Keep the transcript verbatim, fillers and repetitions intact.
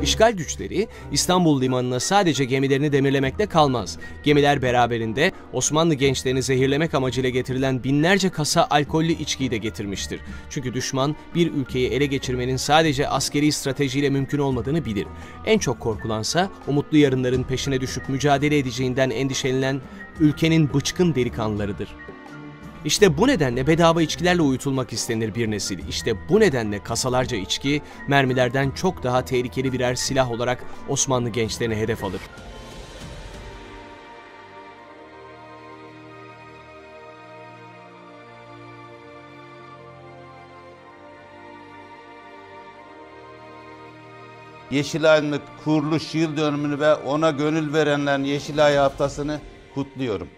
İşgal güçleri İstanbul limanına sadece gemilerini demirlemekle kalmaz. Gemiler beraberinde Osmanlı gençlerini zehirlemek amacıyla getirilen binlerce kasa alkollü içkiyi de getirmiştir. Çünkü düşman bir ülkeyi ele geçirmenin sadece askeri stratejiyle mümkün olmadığını bilir. En çok korkulansa umutlu yarınların peşine düşüp mücadele edeceğinden endişelenen ülkenin bıçkın delikanlılarıdır. İşte bu nedenle bedava içkilerle uyutulmak istenir bir nesil. İşte bu nedenle kasalarca içki, mermilerden çok daha tehlikeli birer silah olarak Osmanlı gençlerine hedef alır. Yeşilay'ın kuruluş yıl dönümünü ve ona gönül verenlerin Yeşilay haftasını kutluyorum.